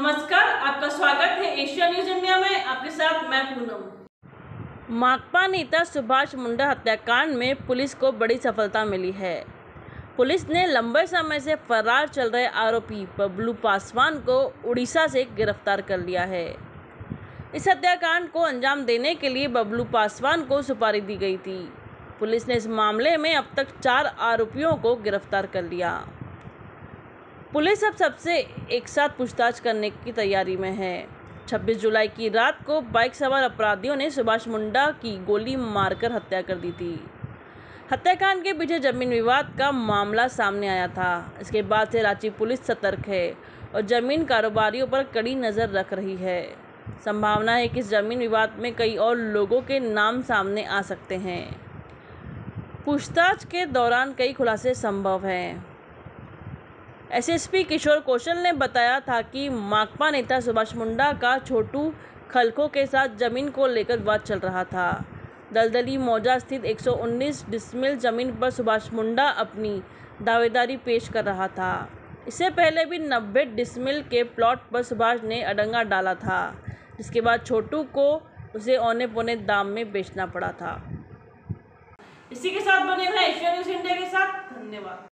नमस्कार, आपका स्वागत है एशिया न्यूज इंडिया में। आपके साथ मैं पूनम। माकपा नेता सुभाष मुंडा हत्याकांड में पुलिस को बड़ी सफलता मिली है। पुलिस ने लंबे समय से फरार चल रहे आरोपी बबलू पासवान को उड़ीसा से गिरफ्तार कर लिया है। इस हत्याकांड को अंजाम देने के लिए बबलू पासवान को सुपारी दी गई थी। पुलिस ने इस मामले में अब तक 4 आरोपियों को गिरफ्तार कर लिया। पुलिस अब सबसे एक साथ पूछताछ करने की तैयारी में है। 26 जुलाई की रात को बाइक सवार अपराधियों ने सुभाष मुंडा की गोली मारकर हत्या कर दी थी। हत्याकांड के पीछे जमीन विवाद का मामला सामने आया था। इसके बाद से रांची पुलिस सतर्क है और जमीन कारोबारियों पर कड़ी नज़र रख रही है। संभावना है कि इस जमीन विवाद में कई और लोगों के नाम सामने आ सकते हैं। पूछताछ के दौरान कई खुलासे संभव हैं। एसएसपी किशोर कौशल ने बताया था कि माकपा नेता सुभाष मुंडा का छोटू खलखो के साथ जमीन को लेकर विवाद चल रहा था। दलदली मौजा स्थित 119 डिसमिल जमीन पर सुभाष मुंडा अपनी दावेदारी पेश कर रहा था। इससे पहले भी 90 डिसमिल के प्लॉट पर सुभाष ने अड़ंगा डाला था, जिसके बाद छोटू को उसे औने पौने दाम में बेचना पड़ा था। इसी के साथ बने रहे एशिया न्यूज इंडिया के साथ। धन्यवाद।